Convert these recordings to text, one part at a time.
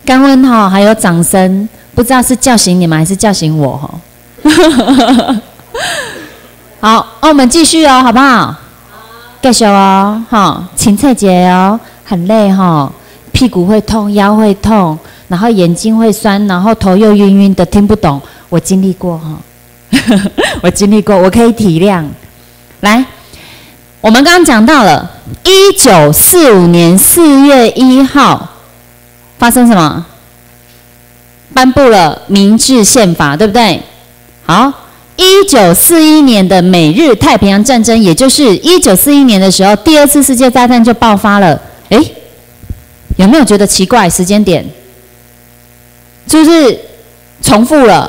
刚问哈，还有掌声，不知道是叫醒你们还是叫醒我哈。好，我们继续哦，好不好？继续哦，哈，芹菜节哦，很累哈，屁股会痛，腰会痛，然后眼睛会酸，然后头又晕晕的，听不懂。我经历过哈，我经历过，我可以体谅。来，我们刚刚讲到了1945年4月1号发生什么？颁布了明治宪法，对不对？好，1941年的美日太平洋战争，也就是1941年的时候，第二次世界大战就爆发了。诶，有没有觉得奇怪？时间点是不是重复了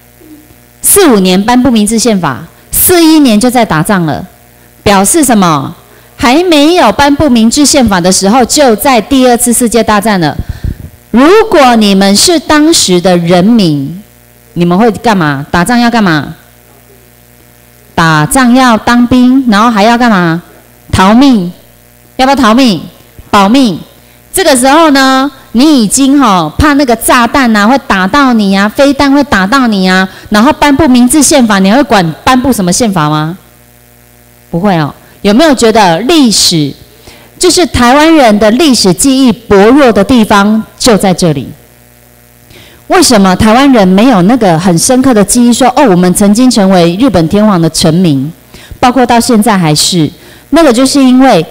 ？45年颁布明治宪法，41年就在打仗了，表示什么？还没有颁布明治宪法的时候，就在第二次世界大战了。如果你们是当时的人民，你们会干嘛？打仗要干嘛？打仗要当兵，然后还要干嘛？逃命，要不要逃命？保命。这个时候呢，你已经怕那个炸弹啊会打到你啊，飞弹会打到你啊，然后颁布明治宪法，你会管颁布什么宪法吗？不会哦。有没有觉得历史就是台湾人的历史记忆薄弱的地方就在这里？为什么台湾人没有那个很深刻的记忆说，我们曾经成为日本天皇的臣民，包括到现在还是？那个就是因为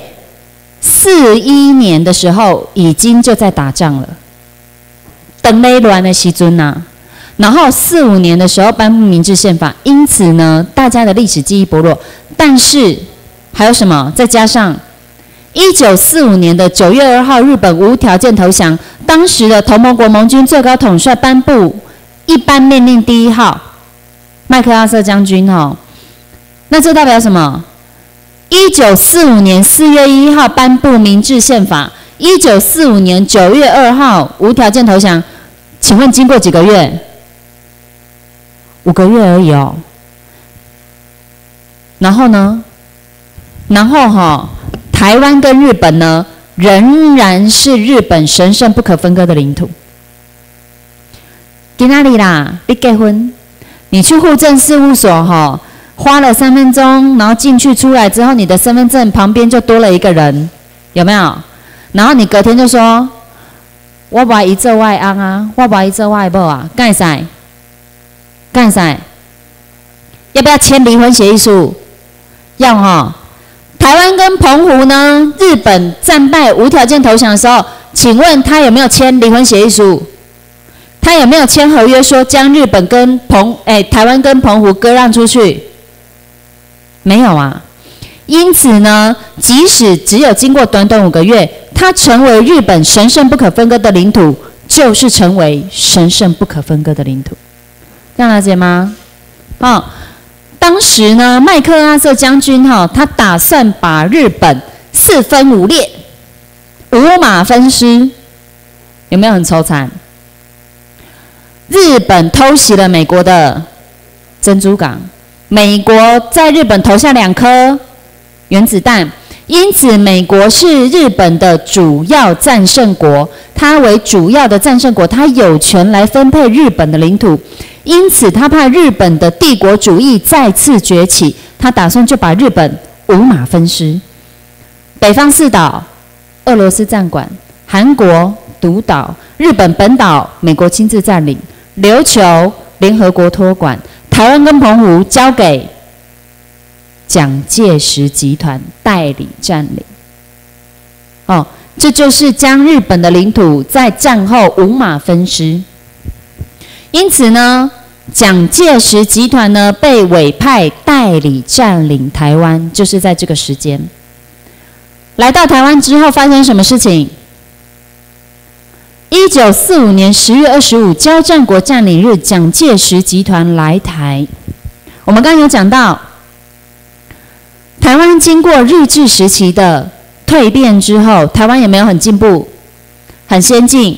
41年的时候已经就在打仗了，等内乱的时阵啊，然后45年的时候颁布明治宪法，因此呢，大家的历史记忆薄弱。但是还有什么？再加上1945年的9月2号，日本无条件投降，当时的同盟国盟军最高统帅颁布一般命令第1号，麦克阿瑟将军那这代表什么？1945年4月1号颁布明治宪法，1945年9月2号无条件投降，请问经过几个月？5个月而已哦。然后呢？然后台湾跟日本呢，仍然是日本神圣不可分割的领土。在哪里啦？你结婚，你去户政事务所花了3分钟，然后进去出来之后，你的身份证旁边就多了一个人，有没有？然后你隔天就说，我把伊做外翁啊，我把伊做外母啊，干啥？干啥？要不要签离婚协议书？要台湾跟澎湖呢，日本战败无条件投降的时候，请问他有没有签离婚协议书？他有没有签合约说将日本跟台湾跟澎湖割让出去？没有啊。因此呢，即使只有经过短短5个月，它成为日本神圣不可分割的领土，就是成为神圣不可分割的领土。这样了解吗？当时呢，麦克阿瑟将军他打算把日本4分5裂，5马分尸，有没有很愁惨？日本偷袭了美国的珍珠港，美国在日本投下2颗原子弹，因此美国是日本的主要战胜国，它为主要的战胜国，它有权来分配日本的领土。因此他怕日本的帝国主义再次崛起，他打算就把日本5马分尸。北方4岛俄罗斯占管，韩国独岛，日本本岛美国亲自占领，琉球联合国托管，台湾跟澎湖交给蒋介石集团代理占领。这就是将日本的领土在战后5马分尸。因此呢，蒋介石集团呢被委派代理占领台湾，就是在这个时间。来到台湾之后发生什么事情？1945年10月25，交战国占领日，蒋介石集团来台。我们刚刚有讲到，台湾经过日治时期的蜕变之后，台湾有没有很进步、很先进？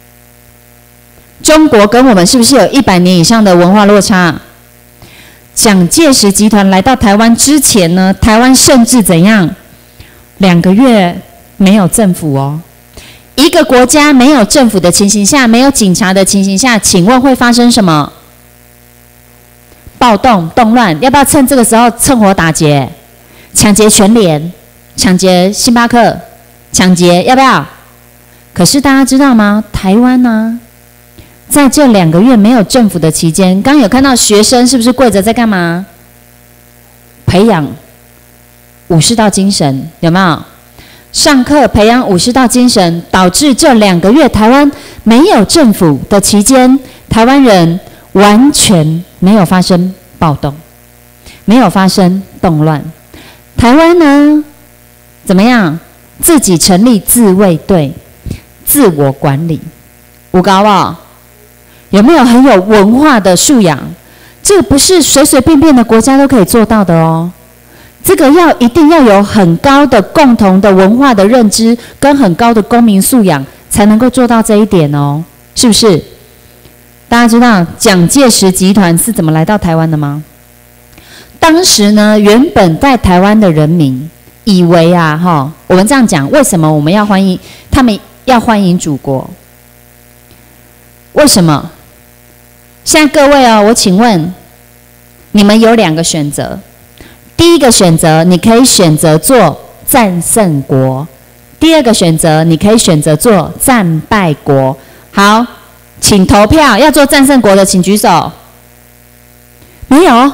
中国跟我们是不是有100年以上的文化落差？蒋介石集团来到台湾之前呢，台湾甚至怎样？2个月没有政府哦。 一个国家没有政府的情形下，没有警察的情形下，请问会发生什么？暴动、动乱，要不要趁这个时候趁火打劫？抢劫全联，抢劫星巴克，抢劫要不要？可是大家知道吗？台湾呢，在这2个月没有政府的期间，刚有看到学生是不是跪着在干嘛？培养武士道精神，有没有？上课培养武士道精神，导致这2个月台湾没有政府的期间，台湾人完全没有发生暴动，没有发生动乱。台湾呢，怎么样？自己成立自卫队，自我管理，有高不？有没有很有文化的素养？这个不是随随便便的国家都可以做到的哦。这个一定要有很高的共同的文化的认知，跟很高的公民素养，才能够做到这一点哦，是不是？大家知道蒋介石集团是怎么来到台湾的吗？当时呢，原本在台湾的人民以为啊，我们这样讲，为什么我们要欢迎他们要欢迎祖国？为什么？现在各位哦，我请问你们有2个选择。第一个选择，你可以选择做战胜国；第二个选择，你可以选择做战败国。好，请投票。要做战胜国的，请举手。没有？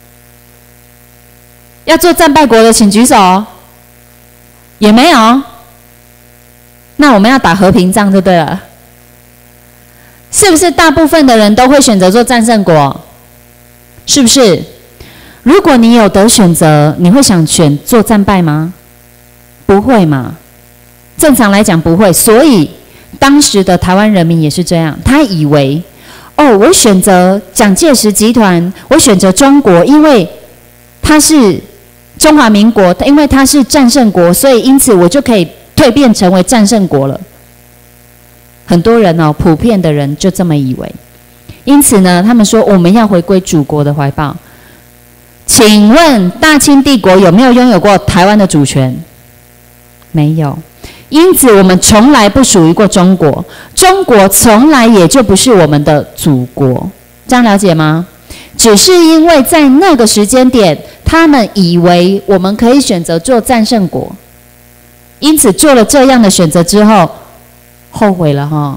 要做战败国的，请举手。也没有？那我们要打和平仗就对了。是不是大部分的人都会选择做战胜国？是不是？如果你有得选择，你会想选做战败吗？不会嘛？正常来讲不会。所以当时的台湾人民也是这样，他以为，我选择蒋介石集团，我选择中国，因为他是中华民国，因为他是战胜国，所以因此我就可以蜕变成为战胜国了。很多人普遍的人就这么以为。因此呢，他们说我们要回归祖国的怀抱。请问大清帝国有没有拥有过台湾的主权？没有。因此我们从来不属于过中国，中国从来也就不是我们的祖国。这样了解吗？只是因为在那个时间点，他们以为我们可以选择做战胜国，因此做了这样的选择之后，后悔了哈。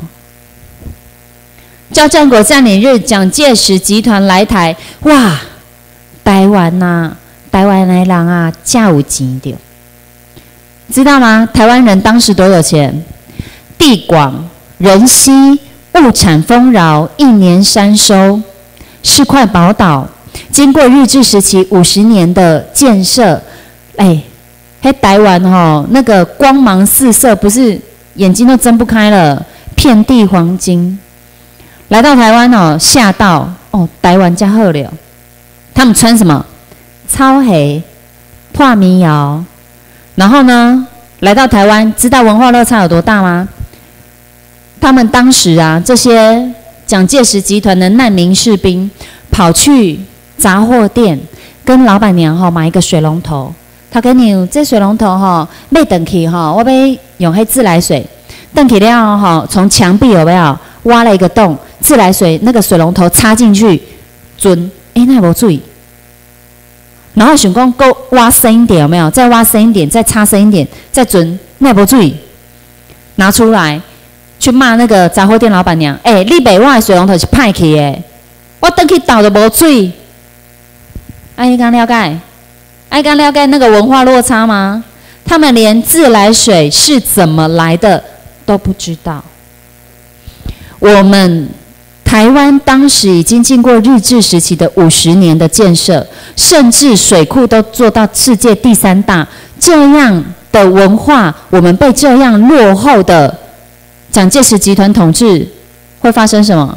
叫战国占领日，蒋介石集团来台，哇！台湾呐，台湾的人啊，真有钱的，知道吗？台湾人当时多有钱？地广人稀，物产丰饶，一年3收，是块宝岛。经过日治时期50年的建设，台湾那个光芒四射，不是眼睛都睁不开了，遍地黄金。来到台湾吓到台湾真好了。他们穿什么？草鞋、破民谣。然后呢，来到台湾，知道文化落差有多大吗？他们当时这些蒋介石集团的难民士兵，跑去杂货店跟老板娘买一个水龙头。他跟你这水龙头要回去我要用那自来水。回去了从墙壁有没有挖了一个洞，自来水那个水龙头插进去，准。那没水，然后想讲够挖深一点有没有？再挖深一点，再插深一点，再准，那没水，拿出来去骂那个杂货店老板娘。你卖我的水龙头是歹去的，我回去倒就没水。你刚了解？刚了解那个文化落差吗？他们连自来水是怎么来的都不知道。我们台湾当时已经经过日治时期的50年的建设，甚至水库都做到世界第3大，这样的文化，我们被这样落后的蒋介石集团统治，会发生什么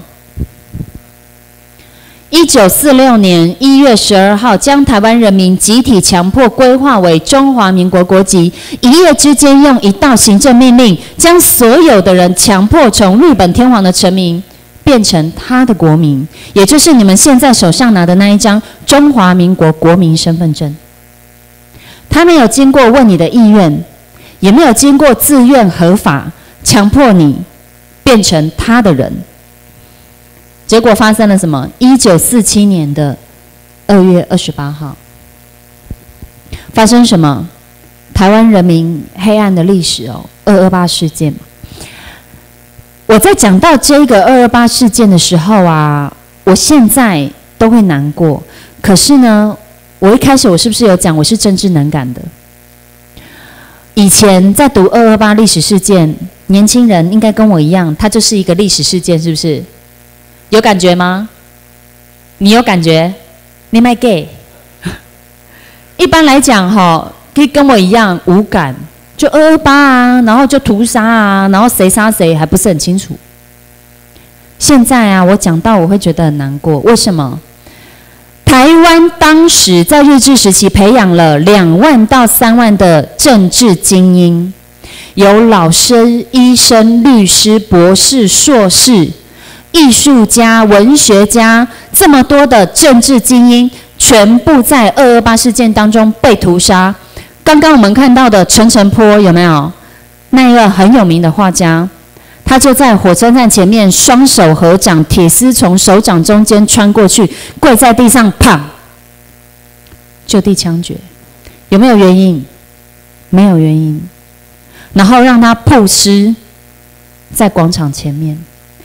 ？1946年1月12号，将台湾人民集体强迫规划为中华民国国籍，一夜之间用一道行政命令，将所有的人强迫从日本天皇的臣民变成他的国民，也就是你们现在手上拿的那一张中华民国国民身份证。他没有经过问你的意愿，也没有经过自愿合法， 强迫你变成他的人。结果发生了什么？1947年的2月28号，发生什么？台湾人民黑暗的历史哦，228事件嘛。我在讲到这个228事件的时候啊，我现在都会难过。可是呢，我一开始我是不是有讲我是政治能感的？以前在读228历史事件，年轻人应该跟我一样，它就是一个历史事件，是不是？有感觉吗？你有感觉？你卖 gay？ 一般来讲哈，可以跟我一样无感，就228啊，然后就屠杀啊，然后谁杀谁还不是很清楚。现在啊，我讲到我会觉得很难过，为什么？台湾当时在日治时期培养了2万到3万的政治精英，有老师、医生、律师、博士、硕士、艺术家、文学家，这么多的政治精英，全部在228事件当中被屠杀。刚刚我们看到的陈澄波有没有？那一个很有名的画家，他就在火车站前面，双手合掌，铁丝从手掌中间穿过去，跪在地上，砰，就地枪决。有没有原因？没有原因。然后让他曝尸在广场前面。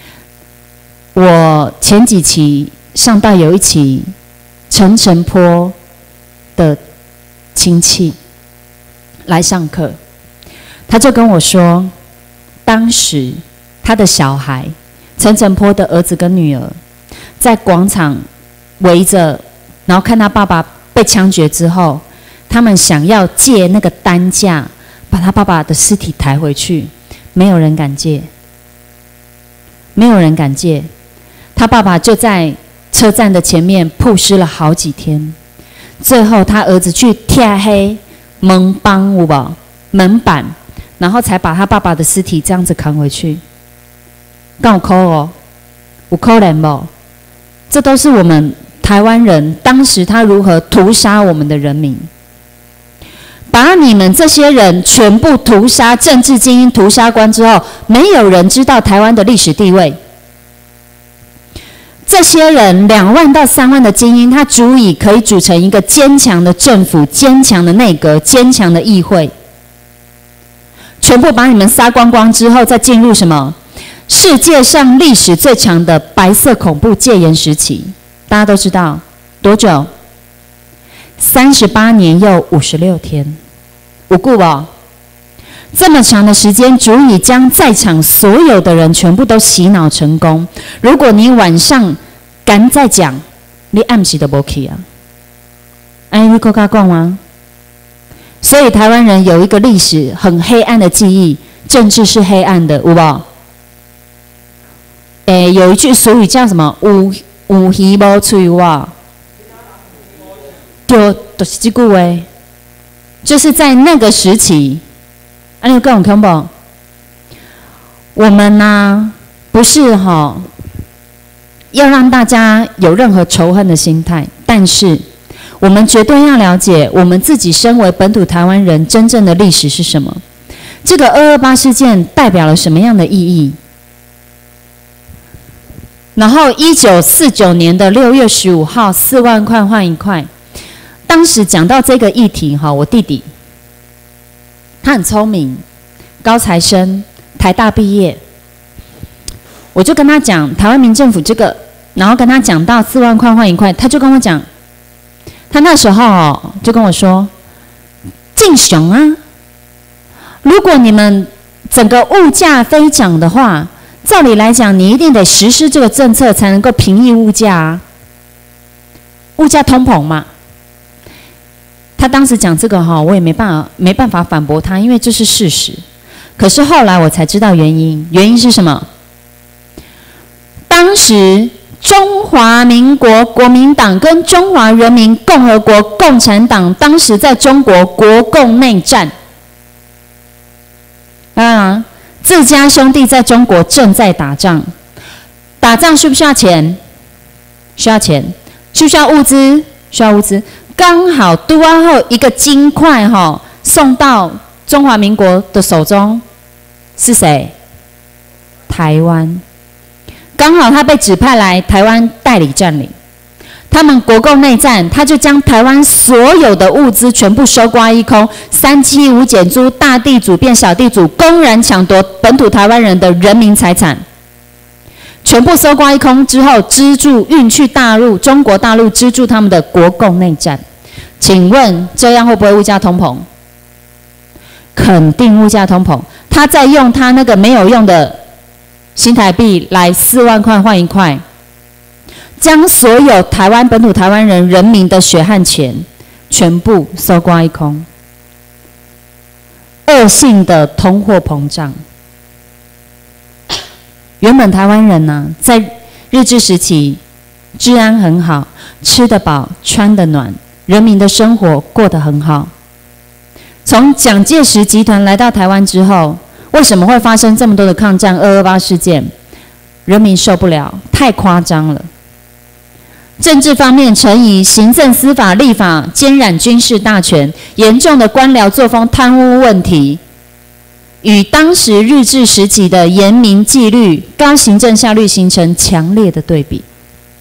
我前几期上到有一期陈澄波的亲戚来上课，他就跟我说，当时他的小孩陈澄波的儿子跟女儿在广场围着，然后看他爸爸被枪决之后，他们想要借那个担架把他爸爸的尸体抬回去，没有人敢借，没有人敢借。他爸爸就在车站的前面曝尸了好几天，最后他儿子去贴黑门帮有无门板，然后才把他爸爸的尸体这样子扛回去。敢有可哦？有可能不？这都是我们台湾人当时他如何屠杀我们的人民，把你们这些人全部屠杀，政治精英屠杀光之后，没有人知道台湾的历史地位。这些人2万到3万的精英，他足以可以组成一个坚强的政府、坚强的内阁、坚强的议会。全部把你们杀光光之后，再进入什么？世界上历史最长的白色恐怖戒严时期，大家都知道多久？38年又56天，有久不？这么长的时间，足以将在场所有的人全部都洗脑成功。如果你晚上敢再讲，你暗时都没去啊！哎，你够敢讲吗？所以台湾人有一个历史很黑暗的记忆，政治是黑暗的，有无？有一句俗语叫什么？有鱼无嘴哇，就是这句话，就是在那个时期。你有更恐怖？我们呢，不是要让大家有任何仇恨的心态，但是我们绝对要了解我们自己身为本土台湾人真正的历史是什么。这个228事件代表了什么样的意义？然后1949年的6月15号，4万块换1块。当时讲到这个议题，我弟弟他很聪明，高材生，台大毕业。我就跟他讲台湾民政府这个，然后跟他讲到4万块换1块，他就跟我讲，他那时候就跟我说，敬雄啊，如果你们整个物价飞涨的话，照理来讲，你一定得实施这个政策才能够平抑物价啊，物价通膨嘛。他当时讲这个我也没办法反驳他，因为这是事实。可是后来我才知道原因，原因是什么？当时中华民国国民党跟中华人民共和国共产党当时在中国国共内战，自家兄弟在中国正在打仗，打仗需不需要钱？需要钱。需不需要物资？需要物资。刚好都安后一个金块送到中华民国的手中，是谁？ 台湾，刚好他被指派来台湾代理占领。他们国共内战，他就将台湾所有的物资全部收刮一空，375减租，大地主变小地主，公然抢夺本土台湾人的人民财产，全部收刮一空之后，资助运去大陆，中国大陆资助他们的国共内战。请问这样会不会物价通膨？肯定物价通膨。他在用他那个没有用的新台币来4万块换1块。将所有台湾本土台湾人民的血汗钱全部搜刮一空，恶性的通货膨胀。原本台湾人呢，在日治时期治安很好，吃得饱，穿得暖，人民的生活过得很好。从蒋介石集团来到台湾之后，为什么会发生这么多的抗战228事件？人民受不了，太夸张了。政治方面陈仪，行政、司法、立法兼揽军事大权，严重的官僚作风、贪污问题，与当时日治时期的严明纪律、高行政效率形成强烈的对比。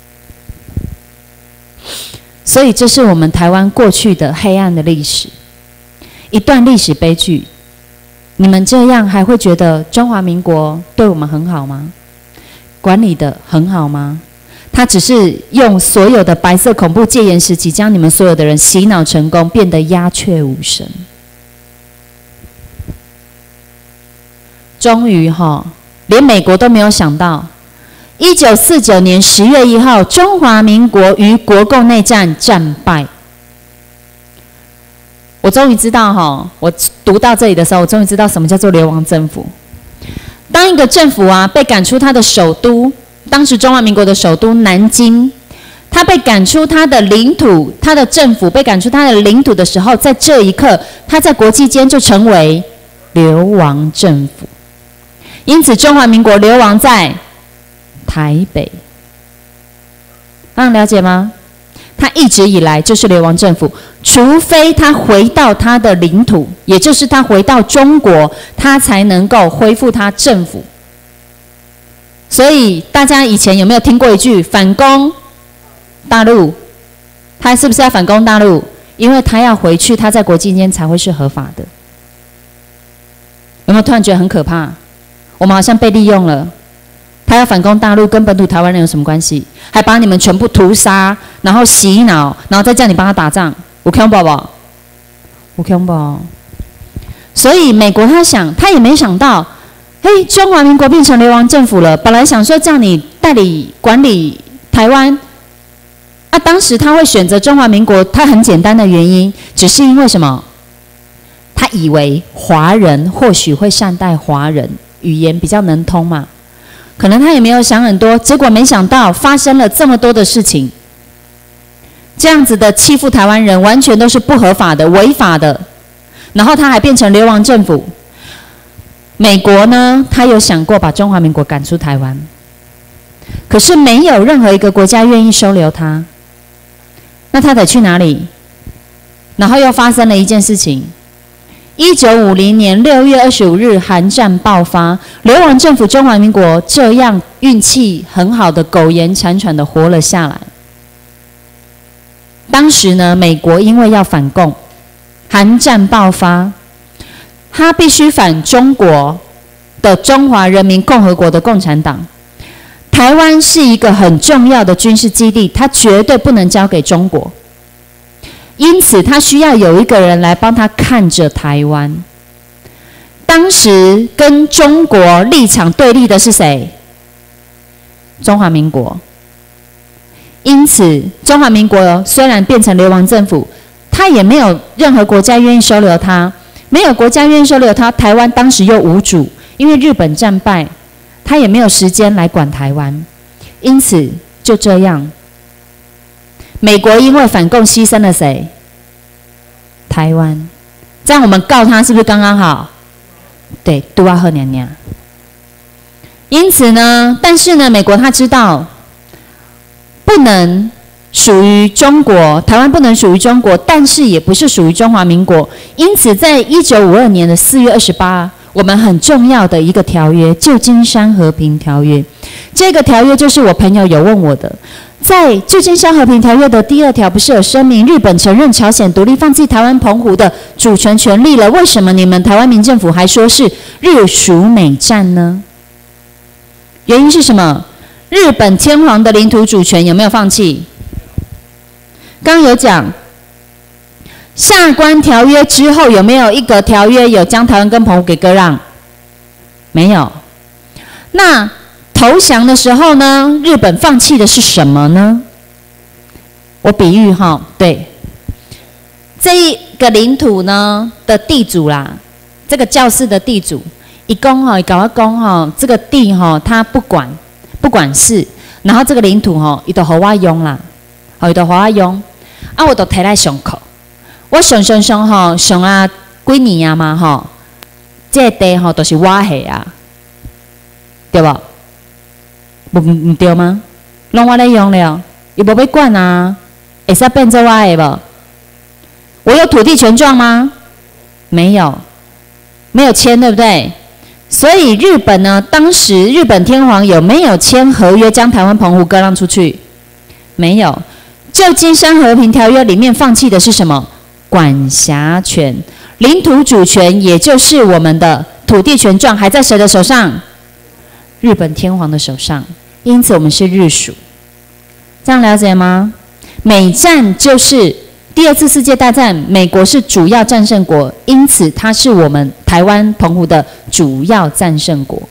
所以，这是我们台湾过去的黑暗的历史，一段历史悲剧。你们这样还会觉得中华民国对我们很好吗？管理的很好吗？他只是用所有的白色恐怖戒严时期，将你们所有的人洗脑成功，变得鸦雀无声。终于连美国都没有想到，1949年10月1号，中华民国于国共内战战败。我终于知道我读到这里的时候，我终于知道什么叫做流亡政府。当一个政府被赶出他的首都。当时中华民国的首都南京，他被赶出他的领土，他的政府被赶出他的领土的时候，在这一刻，他在国际间就成为流亡政府。因此，中华民国流亡在台北。了解吗？他一直以来就是流亡政府，除非他回到他的领土，也就是他回到中国，他才能够恢复他政府。所以大家以前有没有听过一句反攻大陆？他是不是要反攻大陆？因为他要回去，他在国际间才会是合法的。有没有突然觉得很可怕？我们好像被利用了。他要反攻大陆，跟本土台湾人有什么关系？还把你们全部屠杀，然后洗脑，然后再叫你帮他打仗，有恐怖不？有恐怖。所以美国他也没想到。中华民国变成流亡政府了。本来想说叫你代理管理台湾，当时他会选择中华民国，他很简单的原因，只是因为什么？他以为华人或许会善待华人，语言比较能通嘛。可能他也没有想很多，结果没想到发生了这么多的事情。这样子的欺负台湾人，完全都是不合法的、违法的。然后他还变成流亡政府。美国呢，他有想过把中华民国赶出台湾，可是没有任何一个国家愿意收留他。那他得去哪里？然后又发生了一件事情：1950年6月25日，韩战爆发，流亡政府中华民国这样运气很好的苟延残喘的活了下来。当时呢，美国因为要反共，韩战爆发。他必须反中国的中华人民共和国的共产党。台湾是一个很重要的军事基地，他绝对不能交给中国。因此，他需要有一个人来帮他看着台湾。当时跟中国立场对立的是谁？中华民国。因此，中华民国虽然变成流亡政府，他也没有任何国家愿意收留他。没有国家愿意收留他，台湾当时又无主，因为日本战败，他也没有时间来管台湾，因此就这样，美国因为反共牺牲了谁？台湾。这样我们告他是不是刚刚好？对，杜阿赫娘娘。因此呢，但是呢，美国他知道不能属于中国，台湾不能属于中国，但是也不是属于中华民国。因此，在1952年的4月28， 我们很重要的一个条约——旧金山和平条约。这个条约就是我朋友有问我的，在旧金山和平条约的第2条不是有声明日本承认朝鲜独立，放弃台湾澎湖的主权权利了？为什么你们台湾民政府还说是日属美战呢？原因是什么？日本天皇的领土主权有没有放弃？刚刚有讲，下关条约之后有没有一个条约有将台湾跟澎湖给割让？没有。那投降的时候呢，日本放弃的是什么呢？我比喻哈，对，这一个领土呢的地主啦，这个教室的地主，一公哈，搞个公哈，这个地哈，他不管事，然后这个领土哈，伊都给我用啦，伊都给我用，啊，我都摕来上课，我上吼，上啊几年啊嘛吼，这个地吼都是我下啊，对不？唔对吗？拢我来用了，伊无要管啊，会使变做我的无？我有土地权状吗？没有，没有签，对不对？所以日本呢，当时日本天皇有没有签合约将台湾澎湖割让出去？没有。旧金山和平条约里面放弃的是什么？管辖权、领土主权，也就是我们的土地权状，还在谁的手上？日本天皇的手上。因此我们是日属，这样了解吗？美战就是第2次世界大战，美国是主要战胜国，因此它是我们台湾澎湖的主要战胜国。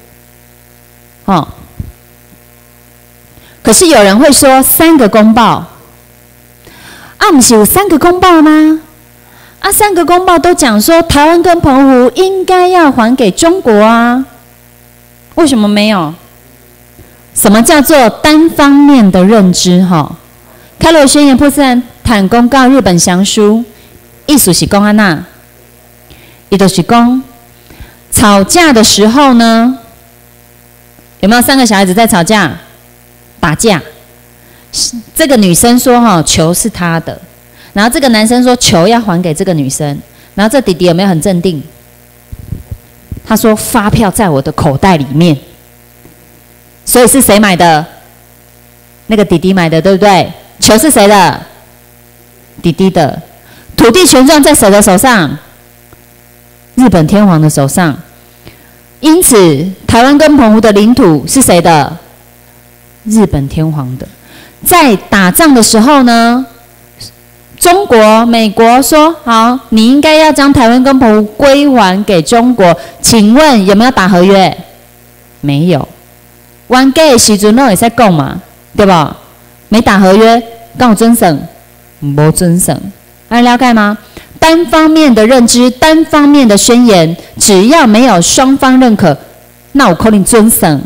可是有人会说3个公报，不是有3个公报吗？3个公报都讲说台湾跟澎湖应该要还给中国啊，为什么没有？什么叫做单方面的认知？开罗宣言、波茨坦公告、日本降书，意思是讲安那，也就是讲，吵架的时候呢，有没有3个小孩子在吵架、打架？这个女生说球是她的，然后这个男生说球要还给这个女生，然后这弟弟有没有很镇定？他说发票在我的口袋里面。所以是谁买的？那个弟弟买的，对不对？球是谁的？弟弟的。土地权状在谁的手上？日本天皇的手上。因此，台湾跟澎湖的领土是谁的？日本天皇的。在打仗的时候呢，中国、美国说好，你应该要将台湾跟澎湖归还给中国。请问有没有打合约？没有。冤家的时阵，拢会使讲嘛，对吧？没打合约，敢有遵守？没遵守，了解吗？单方面的认知，单方面的宣言，只要没有双方认可，那我可能遵守。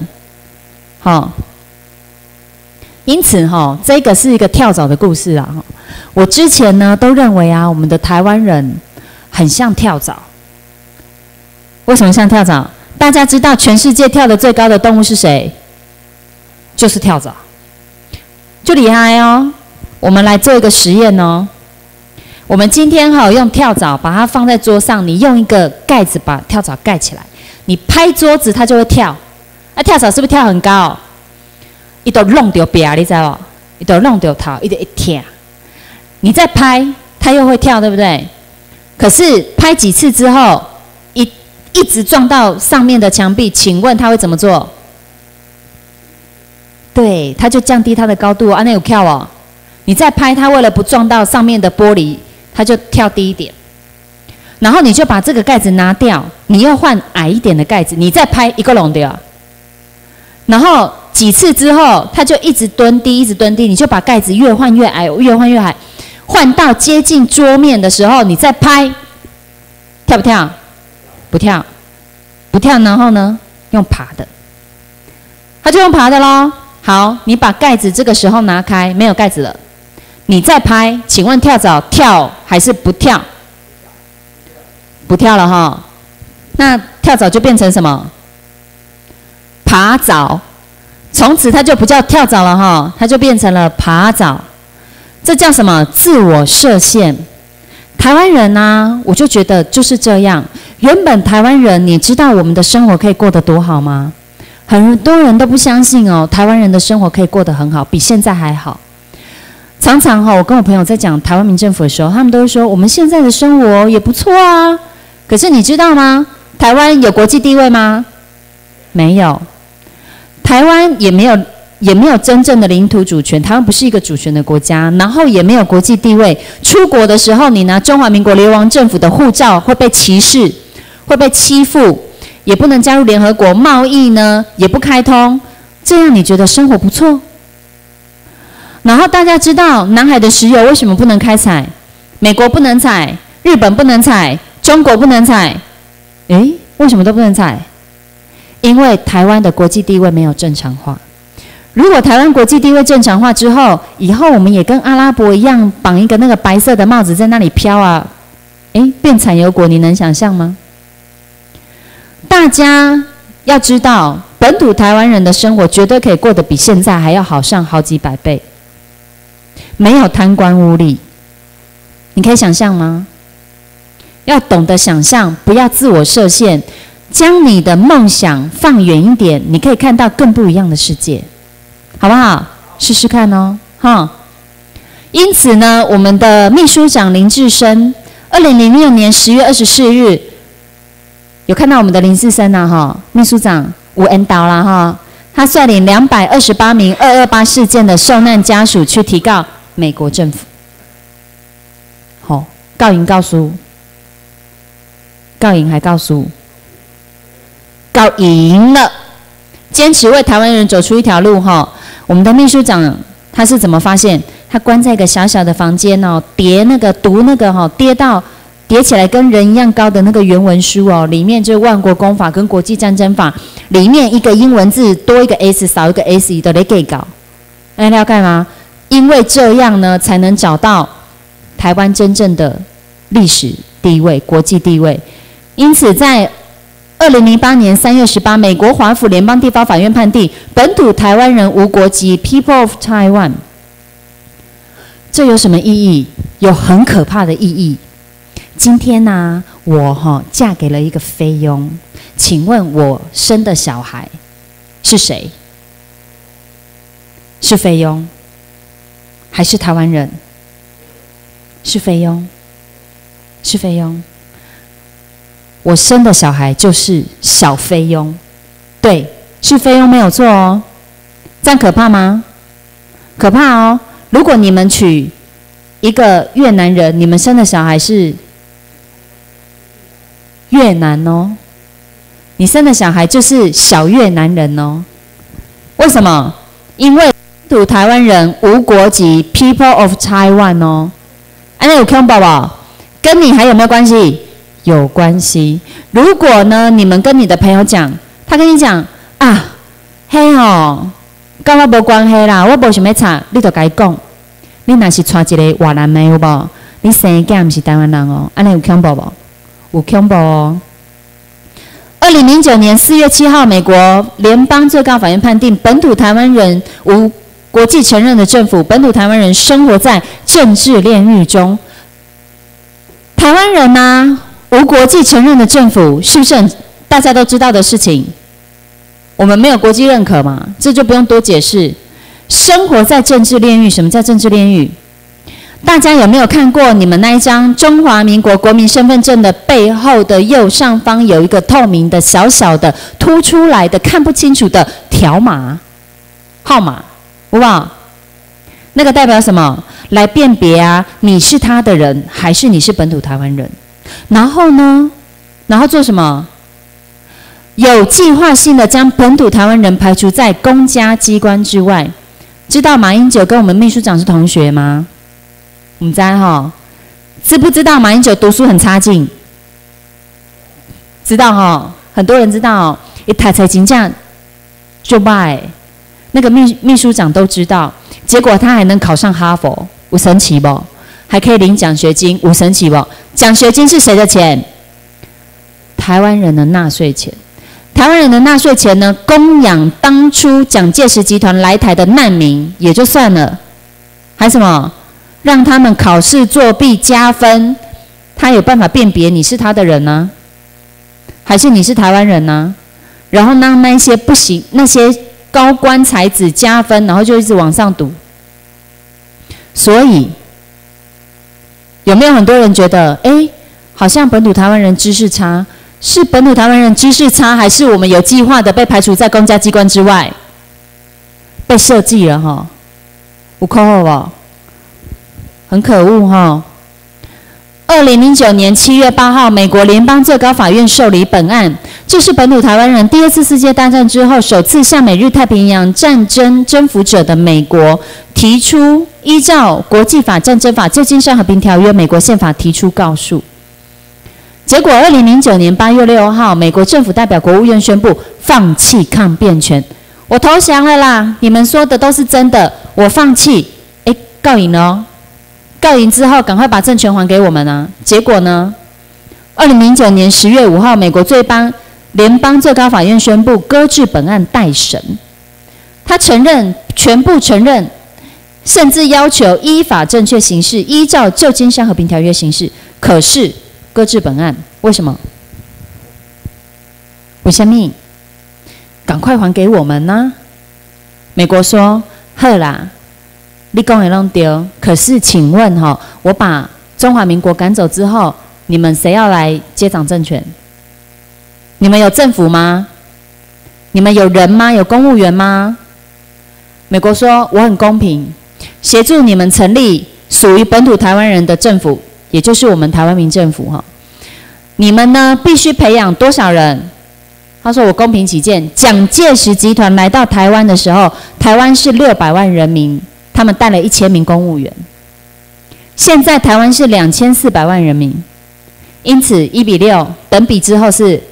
因此这个是一个跳蚤的故事啊。我之前呢都认为啊，我们的台湾人很像跳蚤。为什么像跳蚤？大家知道全世界跳得最高的动物是谁？就是跳蚤，就厉害哦！我们来做一个实验哦。我们今天用跳蚤把它放在桌上，你用一个盖子把跳蚤盖起来，你拍桌子它就会跳。跳蚤是不是跳很高？它都弄到壁，你知道不？它都弄到头，它就会跳。你再拍，它又会跳，对不对？可是拍几次之后，一直撞到上面的墙壁，请问它会怎么做？对，它就降低它的高度，那有跳哦。你再拍它，为了不撞到上面的玻璃，它就跳低一点。然后你就把这个盖子拿掉，你又换矮一点的盖子，你再拍一个弄掉。然后几次之后，它就一直蹲低，一直蹲低，你就把盖子越换越矮，越换越矮，换到接近桌面的时候，你再拍，跳不跳？不跳，不跳。然后呢，用爬的，它就用爬的咯。好，你把盖子这个时候拿开，没有盖子了，你再拍，请问跳蚤跳还是不跳？不跳了那跳蚤就变成什么？爬蚤。从此它就不叫跳蚤了它就变成了爬蚤。这叫什么？自我设限。 台湾人啊，我就觉得就是这样。原本台湾人，你知道我们的生活可以过得多好吗？很多人都不相信哦，台湾人的生活可以过得很好，比现在还好。常常我跟我朋友在讲台湾民政府的时候，他们都会说我们现在的生活也不错啊。可是你知道吗？台湾有国际地位吗？没有。台湾也没有真正的领土主权，台湾不是一个主权的国家，然后也没有国际地位。出国的时候，你拿中华民国流亡政府的护照会被歧视，会被欺负，也不能加入联合国，贸易呢也不开通。这样你觉得生活不错？然后大家知道南海的石油为什么不能开采？美国不能采，日本不能采，中国不能采。诶，为什么都不能采？因为台湾的国际地位没有正常化。如果台湾国际地位正常化之后，以后我们也跟阿拉伯一样，绑一个那个白色的帽子在那里飘啊，变产油国，你能想象吗？大家要知道，本土台湾人的生活绝对可以过得比现在还要好上好几百倍，没有贪官污吏，你可以想象吗？要懂得想象，不要自我设限，将你的梦想放远一点，你可以看到更不一样的世界，好不好？试试看哦，哈。因此呢，我们的秘书长林志深，2006年10月24日，有看到我们的林志深啊，哈，秘书长有缘投啦，哈，他率领228名228事件的受难家属去提告美国政府，好，告赢告输，告赢还告输。告赢了，坚持为台湾人走出一条路哈。我们的秘书长他是怎么发现？他关在一个小小的房间哦，读那个叠起来跟人一样高的那个原文书哦，里面就是万国公法跟国际战争法，里面一个英文字多一个 S 少一个 S 的来给搞，了解吗？因为这样呢，才能找到台湾真正的历史地位、国际地位。因此在2008年3月18日，美国华府联邦地方法院判定本土台湾人无国籍 （People of Taiwan）。这有什么意义？有很可怕的意义。今天呢，我嫁给了一个菲佣，请问我生的小孩是谁？是菲佣，还是台湾人？是菲佣，是菲佣。我生的小孩就是小菲佣，对，是菲佣没有错哦。这样可怕吗？可怕哦！如果你们娶一个越南人，你们生的小孩是越南哦，你生的小孩就是小越南人哦。为什么？因为本土台湾人无国籍 ，People of Taiwan 哦。那有恐怖不？跟你还有没有关系？有关系。如果呢，你们跟你的朋友讲，他跟你讲啊，嘿吼，跟我无关系啦，我无想要吵，你就跟他讲，你若是娶一个越南的有无？你生的囝不是台湾人哦，安尼有恐怖不？有恐怖哦。2009年4月7号，美国联邦最高法院判定本土台湾人无国际承认的政府，本土台湾人生活在政治炼狱中。台湾人呢？无国际承认的政府，是不是大家都知道的事情？我们没有国际认可嘛，这就不用多解释。生活在政治炼狱，什么叫政治炼狱？大家有没有看过你们那一张中华民国国民身份证的背后的右上方有一个透明的小小的凸出来的看不清楚的条码号码，好不好？那个代表什么？来辨别啊，你是他的人，还是你是本土台湾人？然后呢？然后做什么？有计划性的将本土台湾人排除在公家机关之外。知道马英九跟我们秘书长是同学吗？我们在哈，知不知道马英九读书很差劲？知道哈，很多人知道。一台才金价就卖，那个秘书长都知道。结果他还能考上哈佛，有神奇不？还可以领奖学金，有神奇不？奖学金是谁的钱？台湾人的纳税钱。台湾人的纳税钱呢，供养当初蒋介石集团来台的难民也就算了，还什么？让他们考试作弊加分， 他有办法辨别你是他的人呢、还是你是台湾人呢、然后让那些不行那些高官才子加分，然后就一直往上读。所以有没有很多人觉得，哎，好像本土台湾人知识差？是本土台湾人知识差，还是我们有计划的被排除在公家机关之外？被设计了哈，有可恶不？很可恶哈。2009年7月8号，美国联邦最高法院受理本案，这是本土台湾人第二次世界大战之后首次向美日太平洋战争征服者的美国提出依照国际法、战争法、旧金山和平条约、美国宪法提出告诉。结果2009年8月6号，美国政府代表国务院宣布放弃抗辩权，我投降了啦！你们说的都是真的，我放弃。哎，告赢了哦！告赢之后，赶快把政权还给我们啊！结果呢？2009年10月5号，美国联邦最高法院宣布搁置本案待审。他全部承认，甚至要求依法正确行事，依照旧金山和平条约行事。可是搁置本案，为什么？为什么？赶快还给我们呢？美国说：“好啦，你讲的都对，可是请问哈，我把中华民国赶走之后，你们谁要来接掌政权？你们有政府吗？你们有人吗？有公务员吗？”美国说：“我很公平，协助你们成立属于本土台湾人的政府，也就是我们台湾民政府哈。你们呢，必须培养多少人？”他说：“我公平起见，蒋介石集团来到台湾的时候，台湾是600万人民，他们带了1000名公务员。现在台湾是2400万人民，因此1:6，等比之后是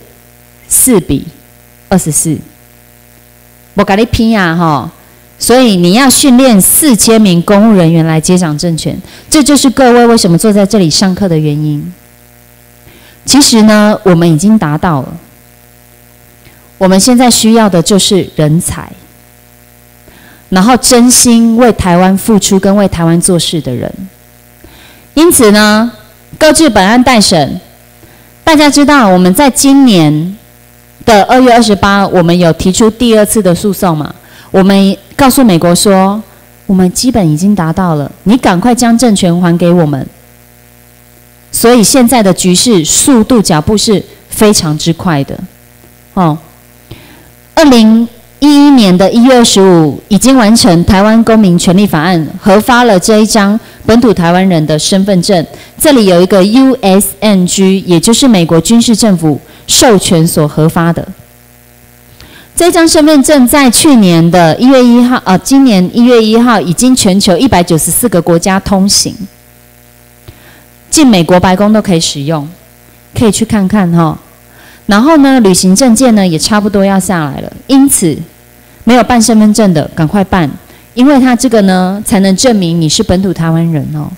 4:24。我跟你拼啊哈！所以你要训练4000名公务人员来接掌政权，这就是各位为什么坐在这里上课的原因。其实呢，我们已经达到了。我们现在需要的就是人才，然后真心为台湾付出跟为台湾做事的人。因此呢，搁置本案待审。大家知道，我们在今年的2月28，我们有提出第2次的诉讼嘛？我们告诉美国说，我们基本已经达到了，你赶快将政权还给我们。所以现在的局势速度脚步是非常之快的，哦。2011年的1月25已经完成台湾公民权利法案，核发了这一张本土台湾人的身份证。这里有一个 USNG， 也就是美国军事政府授权所核发的。这张身份证在去年的1月1号，今年1月1号已经全球194个国家通行，进美国白宫都可以使用，可以去看看哈。然后呢，旅行证件呢也差不多要下来了，因此没有办身份证的赶快办，因为他这个呢才能证明你是本土台湾人哦。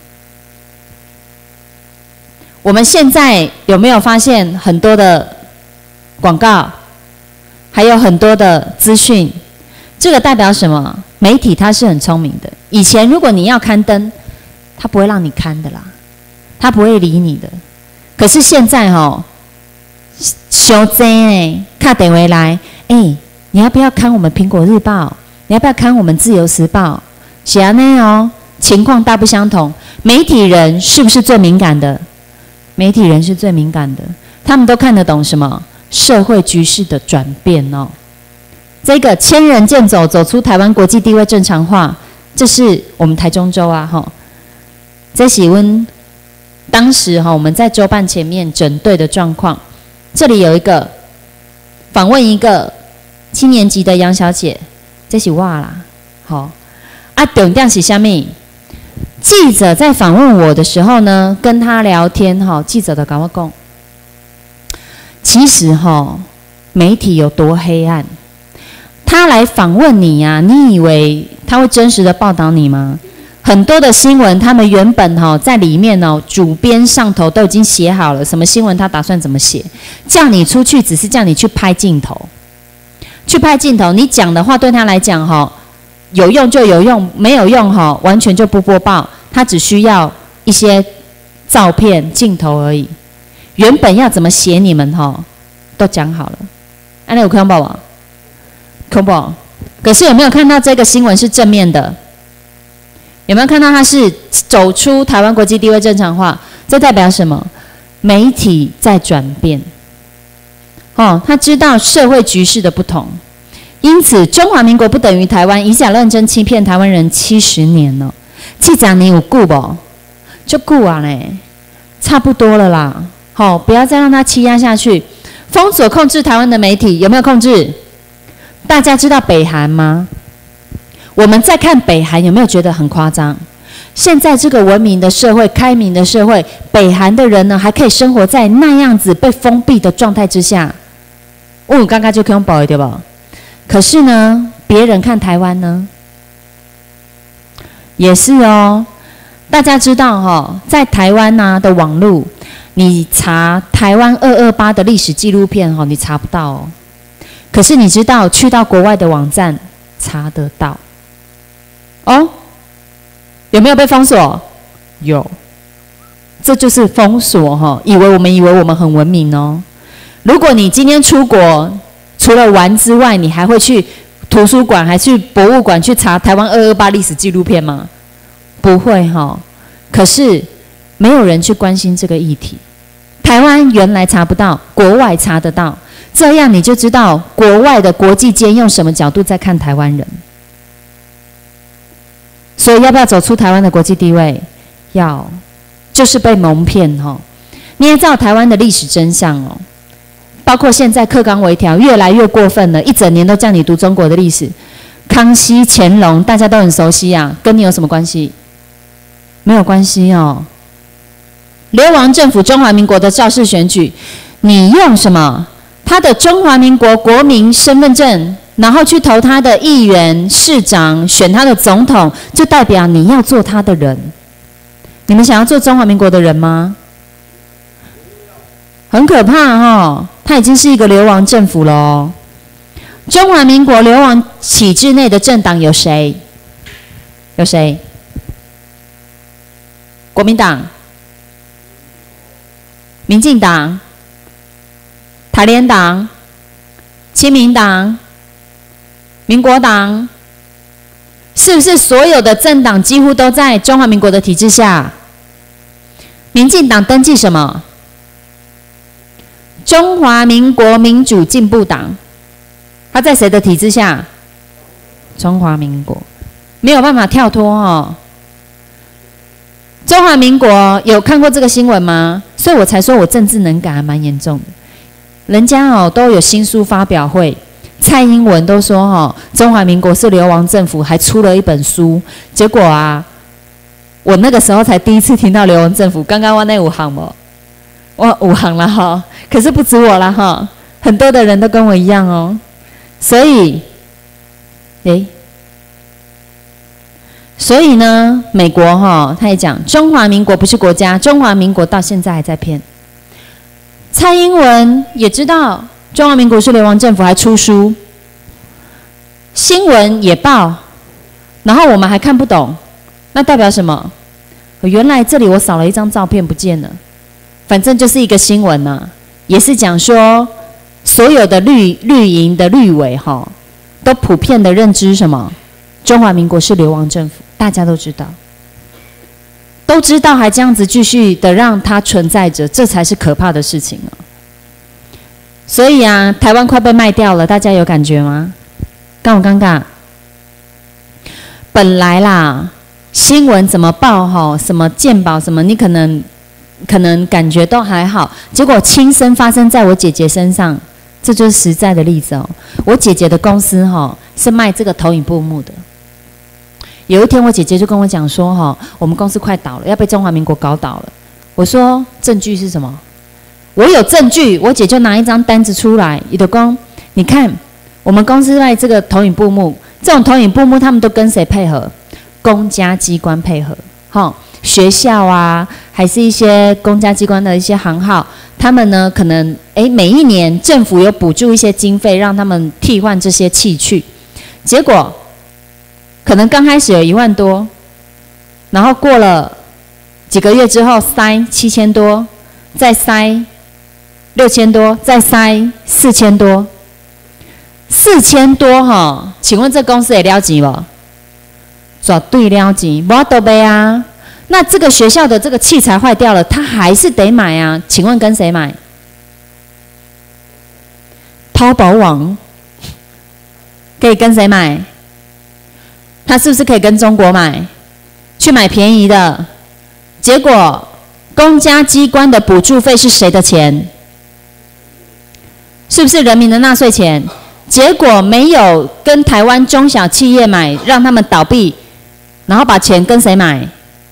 我们现在有没有发现很多的广告，还有很多的资讯？这个代表什么？媒体它是很聪明的。以前如果你要刊登，它不会让你刊的啦，它不会理你的。可是现在小真哎，打电话来，你要不要看我们苹果日报？你要不要看我们自由时报？是这样哦，情况大不相同。媒体人是不是最敏感的？媒体人是最敏感的，他们都看得懂什么社会局势的转变哦。这个千人健走，走出台湾国际地位正常化，这是我们台中州啊这是当时我们在州办前面整队的状况。这里有一个访问一个7年级的杨小姐，这是我啦，重点是什么？记者在访问我的时候呢，跟他聊天记者都跟我讲，其实媒体有多黑暗？他来访问你呀，你以为他会真实的报道你吗？很多的新闻，他们原本在里面主编上头都已经写好了，什么新闻他打算怎么写，叫你出去只是叫你去拍镜头，你讲的话对他来讲有用就有用，没有用完全就不播报，他只需要一些照片、镜头而已。原本要怎么写你们都讲好了。安利有恐怖吗？恐怖。可是有没有看到这个新闻是正面的？有没有看到它是走出台湾国际地位正常化？这代表什么？媒体在转变。他知道社会局势的不同，因此中华民国不等于台湾，以假乱真欺骗台湾人70年了。70年有久不？就久啊嘞，差不多了啦。不要再让它欺压下去。封锁控制台湾的媒体有没有控制？大家知道北韩吗？我们再看北韩，有没有觉得很夸张？现在这个文明的社会、开明的社会，北韩的人呢，还可以生活在那样子被封闭的状态之下。刚刚就可以用保对吧？可是呢，别人看台湾呢，也是哦。大家知道在台湾的网络，你查台湾228的历史纪录片你查不到哦。可是你知道，去到国外的网站查得到哦。有没有被封锁？有，这就是封锁我们以为我们很文明哦。如果你今天出国，除了玩之外，你还会去图书馆还去博物馆去查台湾228历史纪录片吗？不会可是没有人去关心这个议题。台湾原来查不到，国外查得到，这样你就知道国外的国际间用什么角度在看台湾人。所以要不要走出台湾的国际地位？要，就是被蒙骗捏造台湾的历史真相包括现在课纲微调越来越过分了，一整年都叫你读中国的历史。康熙、乾隆大家都很熟悉啊，跟你有什么关系？没有关系流亡政府中华民国的造势选举，你用什么？他的中华民国国民身份证，然后去投他的议员、市长，选他的总统，就代表你要做他的人。你们想要做中华民国的人吗？很可怕他已经是一个流亡政府了中华民国流亡体制内的政党有谁？有谁？国民党、民进党、台联党、亲民党、民国党，是不是所有的政党几乎都在中华民国的体制下？民进党登记什么？中华民国民主进步党，它在谁的体制下？中华民国，没有办法跳脱中华民国有看过这个新闻吗？所以我才说我政治能感还蛮严重的。人家都有新书发表会，蔡英文都说中华民国是流亡政府，还出了一本书。结果我那个时候才第一次听到流亡政府。刚刚我那5行不？我5行了可是不止我啦很多的人都跟我一样所以呢，美国他也讲中华民国不是国家，中华民国到现在还在骗。蔡英文也知道中华民国是流亡政府，还出书，新闻也报，然后我们还看不懂，那代表什么？原来这里我少了一张照片不见了，反正就是一个新闻也是讲说所有的绿营的绿委都普遍的认知什么？中华民国是流亡政府，大家都知道，还这样子继续的让它存在着，这才是可怕的事情所以台湾快被卖掉了，大家有感觉吗？尴不尴尬？本来啦，新闻怎么报什么健保什么，你可能感觉都还好，结果亲身发生在我姐姐身上，这就是实在的例子我姐姐的公司是卖这个投影布幕的。有一天我姐姐就跟我讲说我们公司快倒了，要被中华民国搞倒了。我说证据是什么？我有证据。我姐就拿一张单子出来，你的公，你看我们公司卖这个投影布幕，这种投影布幕他们都跟谁配合？公家机关配合学校还是一些公家机关的一些行号，他们呢可能每一年政府有补助一些经费让他们替换这些器具，结果可能刚开始有1万多，然后过了几个月之后塞7000多，再塞6000多，再塞4000多，4000多哈，请问这公司也了钱不？绝对了钱，没得买啊。那这个学校的这个器材坏掉了，他还是得买啊。请问跟谁买？淘宝网可以跟谁买？他是不是可以跟中国买？去买便宜的，结果公家机关的补助费是谁的钱？是不是人民的纳税钱？结果没有跟台湾中小企业买，让他们倒闭，然后把钱跟谁买？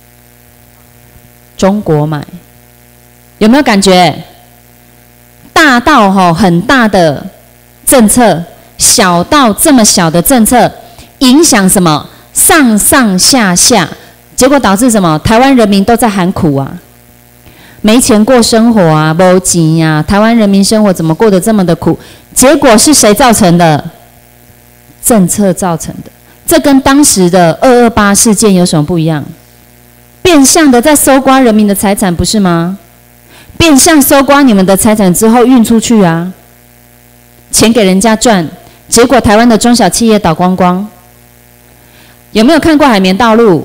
中国买。有没有感觉？大到很大的政策，小到这么小的政策，影响什么？上上下下，结果导致什么？台湾人民都在喊苦啊，没钱过生活啊，没钱呀，台湾人民生活怎么过得这么的苦？结果是谁造成的？政策造成的。这跟当时的228事件有什么不一样？变相的在搜刮人民的财产，不是吗？变相搜刮你们的财产之后运出去啊，钱给人家赚，结果台湾的中小企业倒光光。有没有看过海绵道路？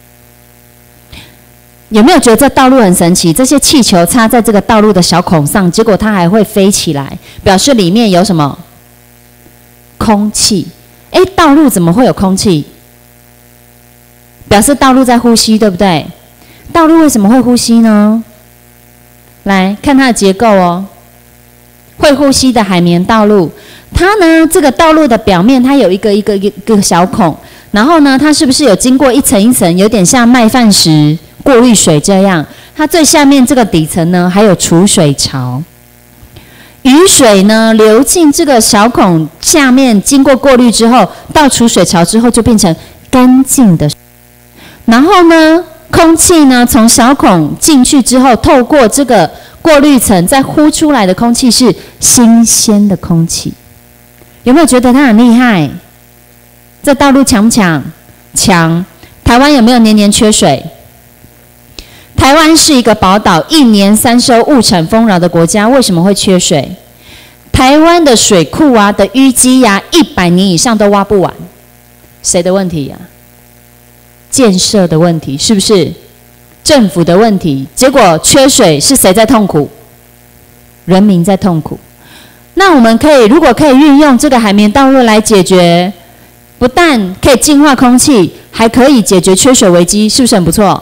有没有觉得这道路很神奇？这些气球插在这个道路的小孔上，结果它还会飞起来，表示里面有什么？空气。道路怎么会有空气？表示道路在呼吸，对不对？道路为什么会呼吸呢？来看它的结构哦。会呼吸的海绵道路，它呢，这个道路的表面它有一个小孔，然后呢，它是不是有经过一层一层，有点像麦饭石过滤水这样？它最下面这个底层呢，还有储水槽。雨水呢流进这个小孔下面，经过过滤之后，到储水槽之后就变成干净的。然后呢，空气呢从小孔进去之后，透过这个过滤层再呼出来的空气是新鲜的空气。有没有觉得它很厉害？这道路强不强？强。台湾有没有年年缺水？台湾是一个宝岛，一年3收物产丰饶的国家，为什么会缺水？台湾的水库啊的淤积呀，100年以上都挖不完，谁的问题呀？建设的问题，是不是？政府的问题，结果缺水是谁在痛苦？人民在痛苦。那我们如果可以运用这个海绵道路来解决，不但可以净化空气，还可以解决缺水危机，是不是很不错？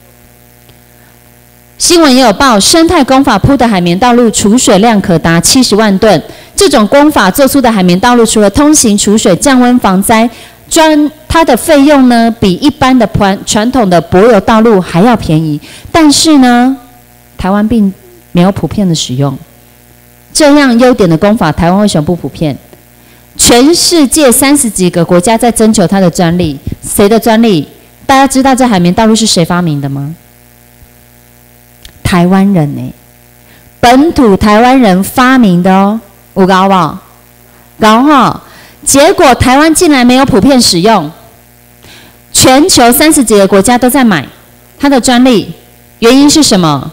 新闻也有报，生态工法铺的海绵道路储水量可达70万吨。这种工法做出的海绵道路，除了通行储水、降温防灾，它的费用呢，比一般的传统的柏油道路还要便宜。但是呢，台湾并没有普遍的使用。这样优点的工法，台湾为什么不普遍？全世界30几个国家在征求它的专利，谁的专利？大家知道这海绵道路是谁发明的吗？台湾人呢，本土台湾人发明的哦，有高不好？高哈，结果台湾竟然没有普遍使用，全球30几个国家都在买它的专利，原因是什么？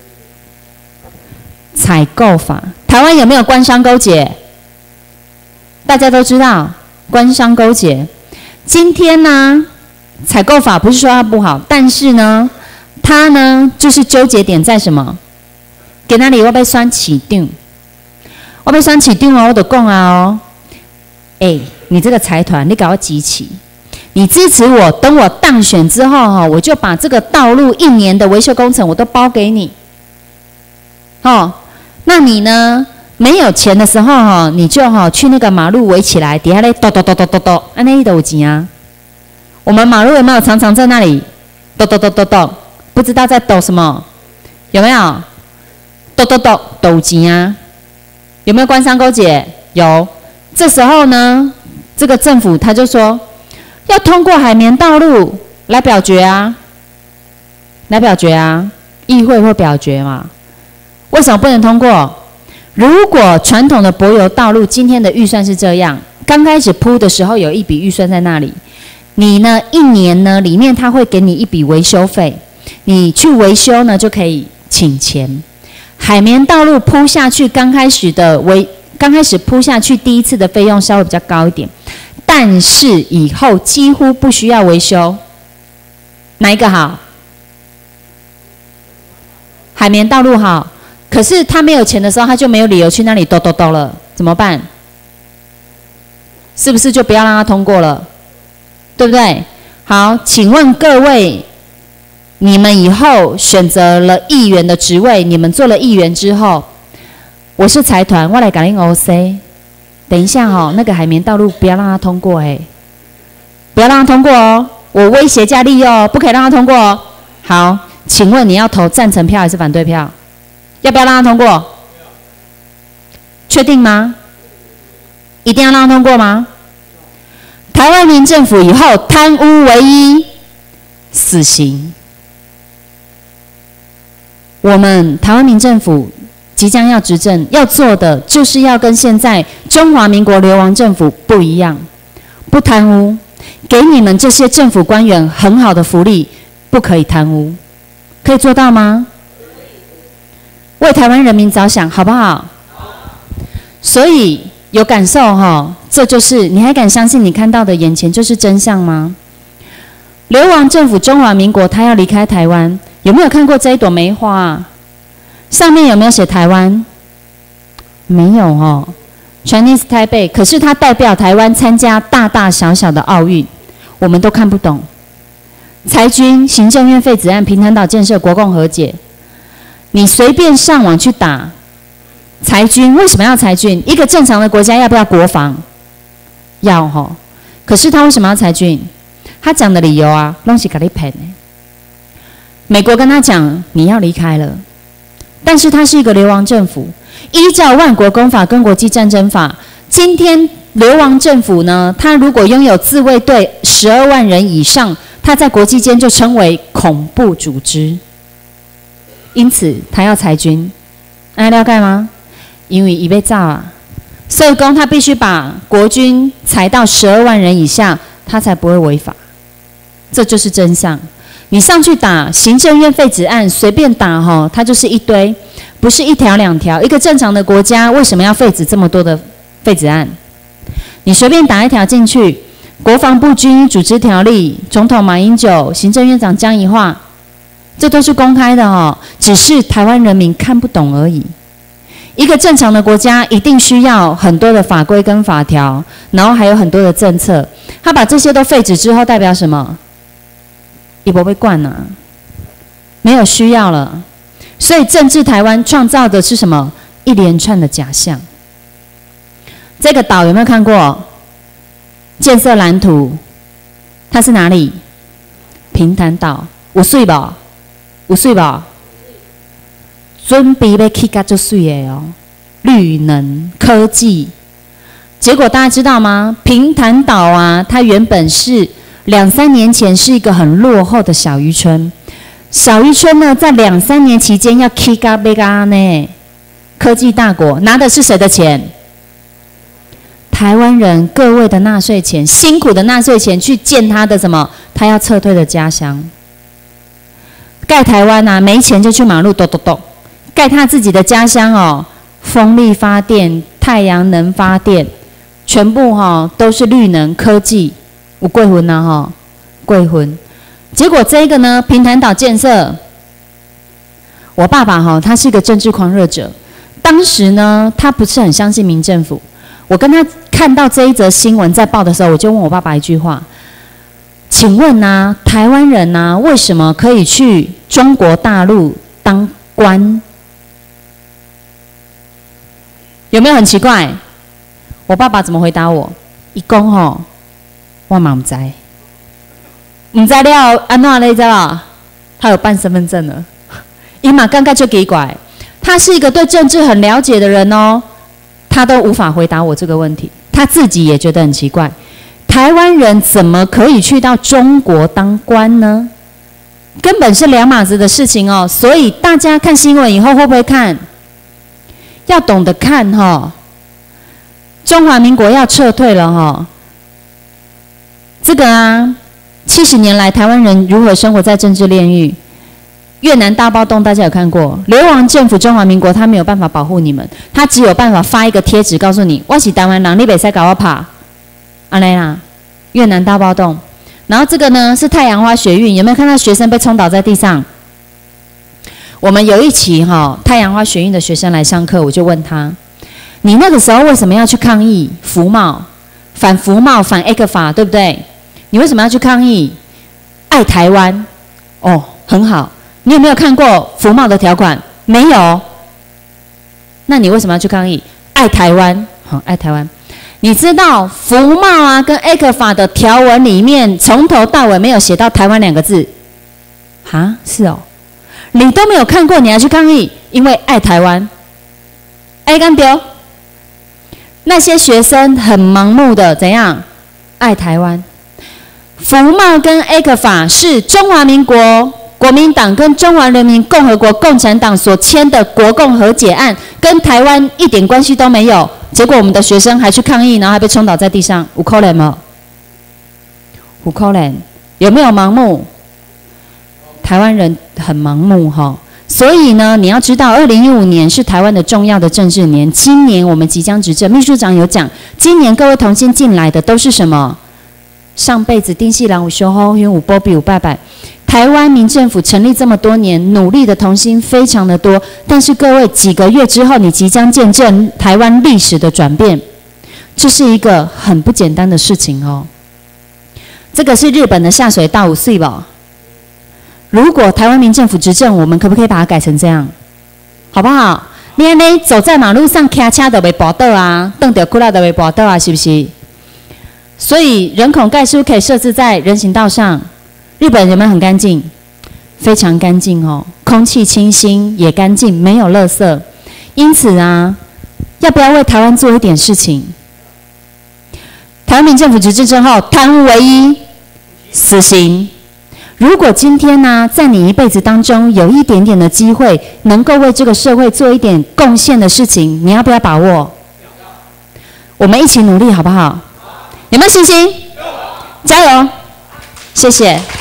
采购法。台湾有没有官商勾结？大家都知道，官商勾结。今天呢，采购法不是说它不好，但是呢，它呢就是纠结点在什么？给那里我被酸起定，我被酸起定哦，我就讲啊哦，你这个财团，你给我集齐，你支持我，等我当选之后哈，我就把这个道路1年的维修工程我都包给你，那你呢？没有钱的时候你就去那个马路围起来，底下咧抖抖抖抖抖抖，安尼都有钱啊。我们马路有没有常常在那里抖抖抖抖抖？不知道在抖什么？有没有？抖抖抖抖钱啊？有没有官商勾结？有。这时候呢，这个政府他就说要通过海绵道路来表决啊，来表决啊，议会会表决嘛？为什么不能通过？如果传统的柏油道路今天的预算是这样，刚开始铺的时候有一笔预算在那里，你呢1年呢里面他会给你一笔维修费， 你去维修呢就可以请钱。海绵道路铺下去，刚开始铺下去第一次的费用稍微比较高一点，但是以后几乎不需要维修。哪一个好？海绵道路好。可是他没有钱的时候，他就没有理由去那里兜了，怎么办？是不是就不要让他通过了？对不对？好，请问各位，你们以后选择了议员的职位，你们做了议员之后，我是财团，我来搞你 OC。等一下哦，那个海绵道路不要让他通过不要让他通过哦，我威胁加利诱，不可以让他通过哦。好，请问你要投赞成票还是反对票？要不要让他通过？确定吗？一定要让他通过吗？台湾民政府以后贪污唯一，死刑。我们台湾民政府即将要执政，要做的就是要跟现在中华民国流亡政府不一样，不贪污，给你们这些政府官员很好的福利，不可以贪污，可以做到吗？为台湾人民着想，好不好？所以有感受这就是你还敢相信你看到的眼前就是真相吗？流亡政府中华民国他要离开台湾，有没有看过这一朵梅花上面有没有写台湾？没有Chinese Taipei， 可是它代表台湾参加大大小小的奥运，我们都看不懂。裁军、行政院废止案、平潭岛建设、国共和解。你随便上网去打裁军，为什么要裁军？一个正常的国家要不要国防？要可是他为什么要裁军？他讲的理由都是给你骗的。美国跟他讲你要离开了，但是他是一个流亡政府，依照万国公法跟国际战争法，今天流亡政府呢，他如果拥有自卫队12万人以上，他在国际间就称为恐怖组织。因此他要裁军，大家了解吗？因为他要走所以他必须把国军裁到12万人以下，他才不会违法。这就是真相。你上去打行政院废止案，随便打它就是一堆，不是一条两条。一个正常的国家为什么要废止这么多的废止案？你随便打一条进去，国防部军医组织条例，总统马英九，行政院长江宜樺。这都是公开的只是台湾人民看不懂而已。一个正常的国家一定需要很多的法规跟法条，然后还有很多的政策。他把这些都废止之后，代表什么？也不被灌没有需要了。所以政治台湾创造的是什么？一连串的假象。这个岛有没有看过？建设蓝图，它是哪里？平潭岛，有水吧？有水吧？准备要起到最水的绿能科技。结果大家知道吗？平潭岛它原本是2-3年前是一个很落后的小渔村。小渔村呢，在2-3年期间要起到要呢，科技大国拿的是谁的钱？台湾人各位的纳税钱，辛苦的纳税钱去建他的什么？他要撤退的家乡。盖台湾没钱就去马路咚，盖他自己的家乡风力发电、太阳能发电，全部都是绿能科技，有贵魂贵魂。结果这个呢，平潭岛建设，我爸爸他是一个政治狂热者，当时呢他不是很相信民政府。我跟他看到这一则新闻在报的时候，我就问我爸爸一句话：请问台湾人为什么可以去中国大陆当官？有没有很奇怪？我爸爸怎么回答我？他说我嘛不知，不知了，安怎你知道？他有办身份证了，他嘛感觉就奇怪。他是一个对政治很了解的人他都无法回答我这个问题，他自己也觉得很奇怪。台湾人怎么可以去到中国当官呢？根本是两码子的事情所以大家看新闻以后会不会看？要懂得看中华民国要撤退了这个70年来台湾人如何生活在政治炼狱？ 越南大暴动大家有看过？流亡政府中华民国他没有办法保护你们，他只有办法发一个贴纸告诉你，我是台湾人，你不可搞我怕。安来啦，越南大暴动。然后这个呢是太阳花学运，有没有看到学生被冲倒在地上？我们有一期太阳花学运的学生来上课，我就问他，你那个时候为什么要去抗议服贸？反服贸，反 A 克法，对不对？你为什么要去抗议？爱台湾，哦，很好。你有没有看过服贸的条款？没有。那你为什么要去抗议？爱台湾，好，爱台湾。你知道服贸啊跟 A 克法的条文里面，从头到尾没有写到台湾2个字？哈，是哦，你都没有看过，你还去抗议？因为爱台湾，爱干丢。那些学生很盲目的怎样爱台湾？服贸跟 A 克法是中华民国国民党跟中华人民共和国共产党所签的国共和解案，跟台湾一点关系都没有。结果我们的学生还去抗议，然后还被冲倒在地上，有可能吗？有可能？有没有盲目？台湾人很盲目哈。所以呢，你要知道，2015年是台湾的重要的政治年。今年我们即将执政，秘书长有讲，今年各位同心进来的都是什么？上辈子丁系郎、有修后、有波比、有拜拜。台湾民政府成立这么多年，努力的同心非常的多。但是各位，几个月之后，你即将见证台湾历史的转变，这是一个很不简单的事情哦。这个是日本的下水道5岁吧？如果台湾民政府执政，我们可不可以把它改成这样？好不好？你安尼走在马路上，开车都被拔倒啊，蹬着裤拉都被拔倒啊，是不是？所以人孔盖是不是可以设置在人行道上？日本有没有很干净？非常干净哦，空气清新也干净，没有垃圾。因此啊，要不要为台湾做一点事情？台湾民政府执政之后，贪污唯一死刑。如果今天呢，在你一辈子当中有一点点的机会，能够为这个社会做一点贡献的事情，你要不要把握？我们一起努力，好不好？有没有信心？加油！谢谢。